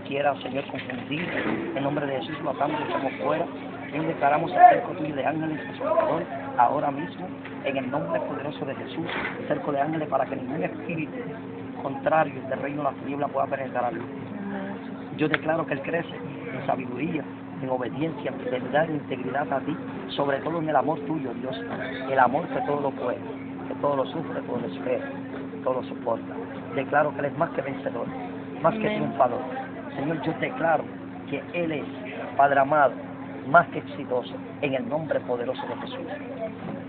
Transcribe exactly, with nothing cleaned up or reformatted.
quiera, Señor, confundir. En nombre de Jesús lo atamos y echamos fuera. Hoy declaramos el cerco tuyo de ángeles a su alrededor, ahora mismo, en el nombre poderoso de Jesús, cerco de ángeles para que ningún espíritu contrario del reino de la tiniebla pueda penetrarlo. Yo declaro que Él crece en sabiduría, en obediencia, en fidelidad, en integridad a ti, sobre todo en el amor tuyo, Dios, el amor que todo lo puede, que todo lo sufre, todo lo espera, todo lo soporta. Declaro que Él es más que vencedor, más que triunfador. Señor, yo declaro que Él es, Padre amado, más que exitoso, en el nombre poderoso de Jesús.